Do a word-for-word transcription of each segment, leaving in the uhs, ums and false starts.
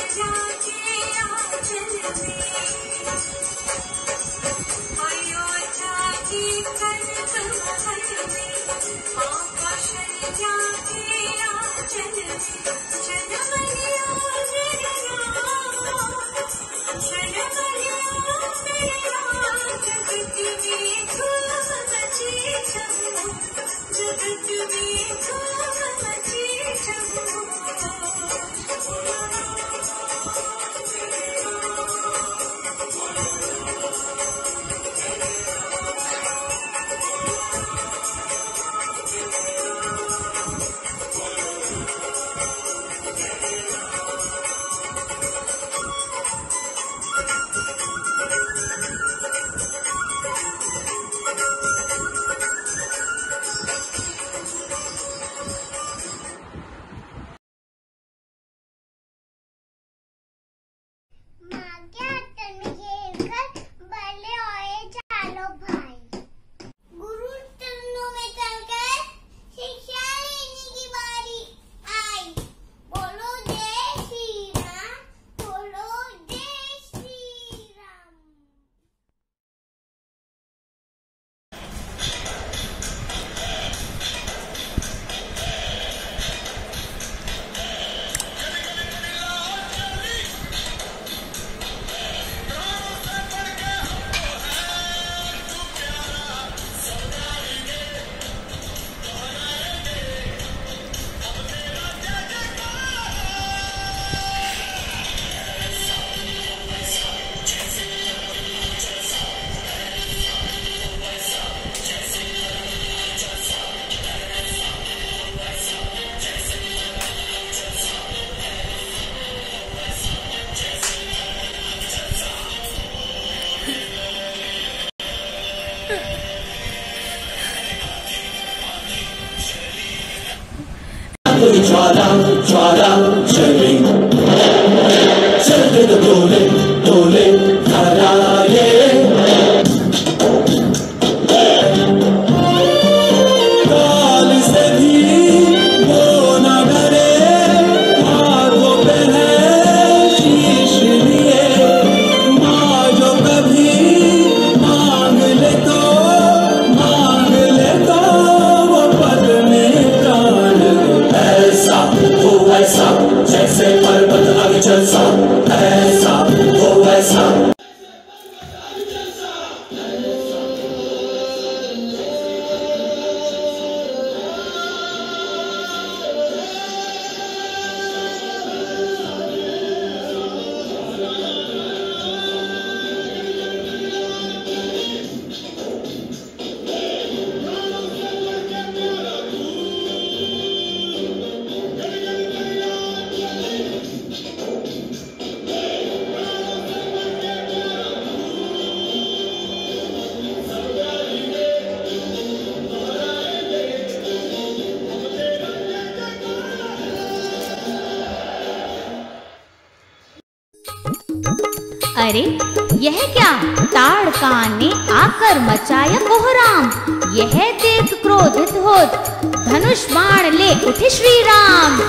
ज्वाला ज्वाला चले चलते तो डोले डोले धराए काल से भी वो न डरे हाथों पे है शीश लिए माँ जो कभी मांग ले तो मांग ले तो वो पल में प्राण ऐसा हो ऐसा जैसे पर्वत आगे चल सा ऐसा हो ऐसा अरे यह क्या, ताड़कान ने आकर मचाया कोहराम। यह देख क्रोधित होत धनुष बाण ले उठे श्री राम।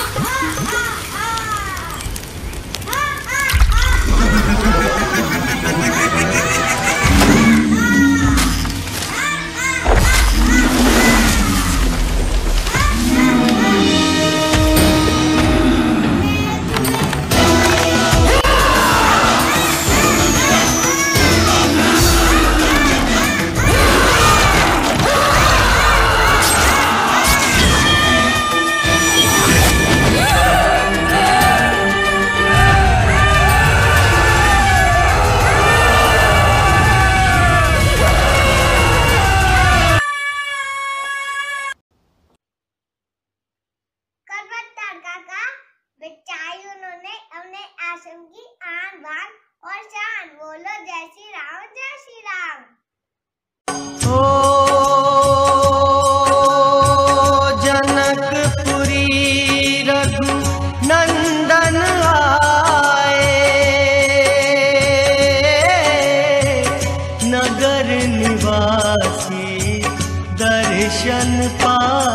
दर्शन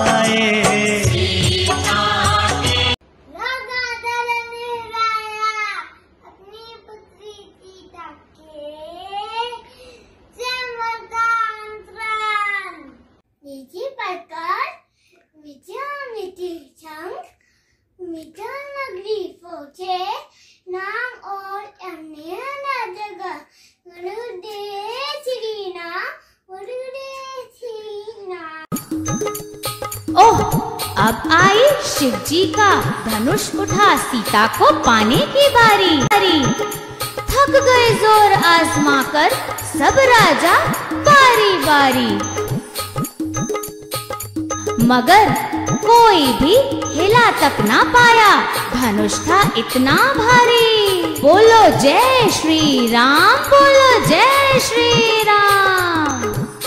पाए सोचे नाम और अन्य न जगह गुरुदेव श्री राम गुरुदेव श्री राम। ओह, अब आई शिव जी का धनुष उठा सीता को पाने की बारी। थक गए जोर आजमा कर सब राजा बारी बारी, मगर कोई भी हिला तक ना पाया, धनुष था इतना भारी। बोलो जय श्री राम, बोलो जय श्री राम।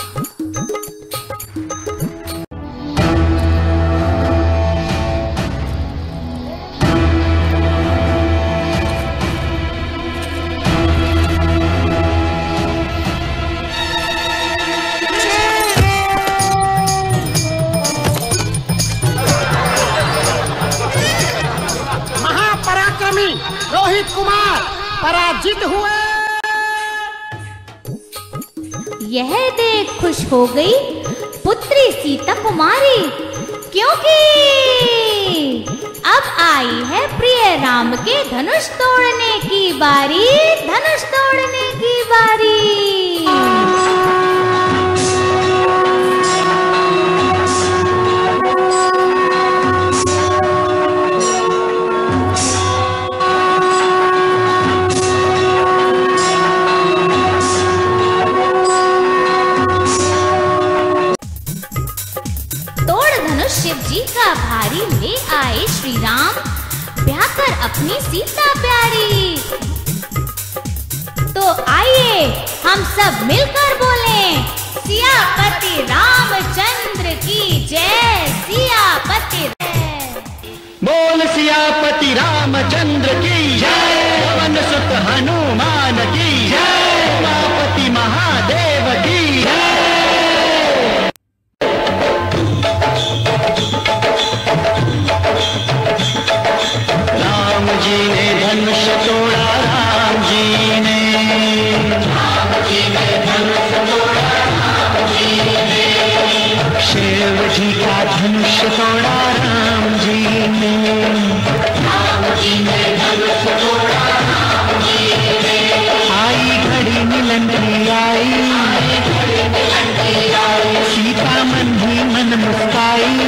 रोहित कुमार पराजित हुए। यह देख खुश हो गई पुत्री सीता कुमारी, क्योंकि अब आई है प्रिय राम के धनुष तोड़ने की बारी, धनुष तोड़ने की बारी। शिव जी का भारी ले आए श्री राम, ब्याह कर अपनी सीता प्यारी। तो आइए हम सब मिलकर बोलें, सियापति रामचंद्र की जय, सियापति। बोल सियापति रामचंद्र की जय, पवन सुत हनुमान की जय, उमापति महादेव की जय। राम जी ने धनुष तोड़ा, राम जी ने, राम जी ने धनुष तोड़ा, राम जी ने, शिव जी का धनुष तोड़ा राम जी ने, राम जी ने धनुष तोड़ा राम जी ने। आई घड़ी मिलन की आई, आई घड़ी मिलन की आई, सीता मन ही मन मुस्काई,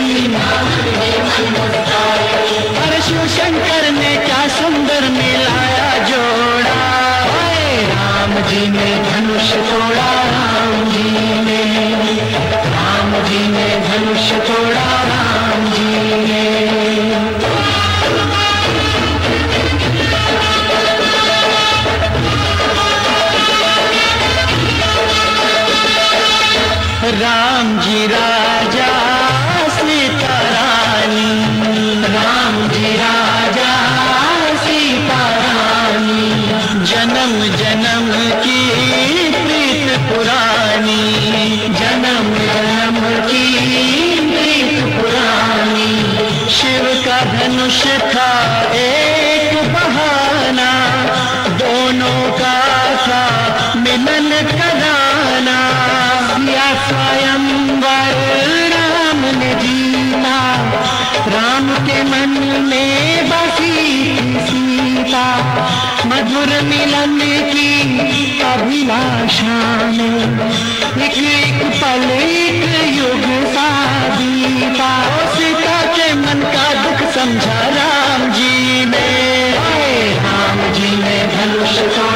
शिव शंकर ने क्या सुंदर मिलाया जोड़ा। राम जी ने धनुष तोड़ा, राम जी ने, राम जी ने धनुष तोड़ा राम जी ने। राम जी राजा सीता रानी, राम जी राजा सीता रानी, जन्म जन्म की प्रीत पुरानी, जन्म जन्म की प्रीत पुरानी। शिव का धनुष था एक बहाना, दोनों का था मिलन कराना। या स्वयंवर राम ने जीता, राम के मन में बसी सीता, मधुर मिलन की अभिलाषा में एक एक पल एक युग सा बीता। सीता के मन का दुख समझा राम जी ने, राम जी ने धनुष